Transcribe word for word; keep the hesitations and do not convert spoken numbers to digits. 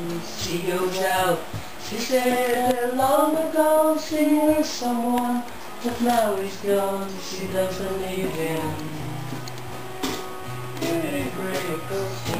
She goes out. She said that long ago she knew someone, but now he's gone. She doesn't need him. Pretty great.